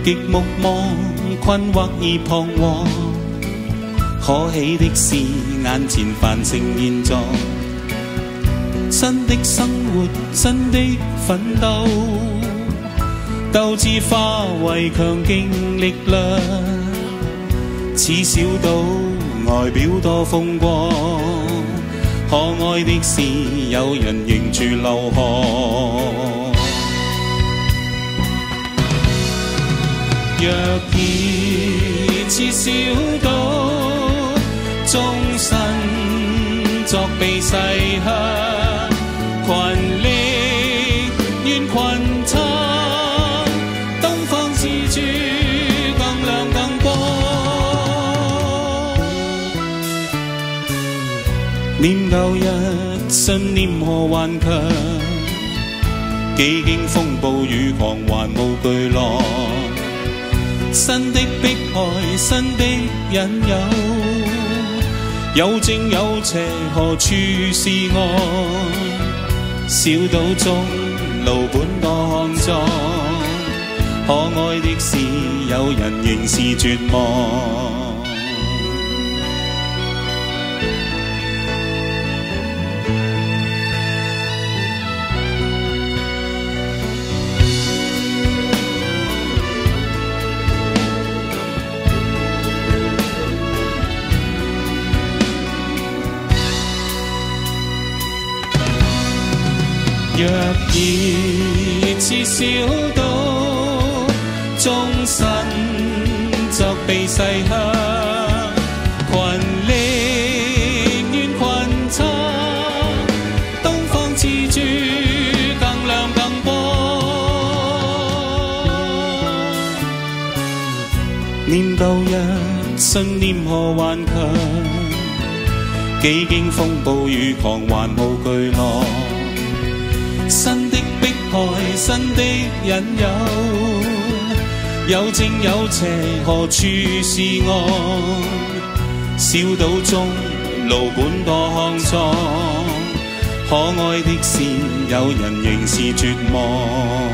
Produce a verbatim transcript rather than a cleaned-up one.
極目望，困惑而彷徨。可喜的是眼前繁盛現狀，新的生活，新的奮鬥，鬥志化為強勁力量。似小島外表多風光，可愛的是有人迎住流汗。若然似小島，終身作避世客，群力願群策，東方之珠更亮更光。念舊日信念何頑強，幾經風暴雨狂還無巨浪。新的迫害，新的引誘，有正有邪，何處是岸？小島中路本多骯髒，可愛的是有人仍是絕望。若然似小島，終身作避世客，群力願群策，東方之珠更亮更光。念舊日信念何頑強，幾經風暴雨狂還無巨浪。新的迫害，新的引誘，有正有邪，何處是岸？小島中路本多骯髒，可愛的是有人仍是絕望。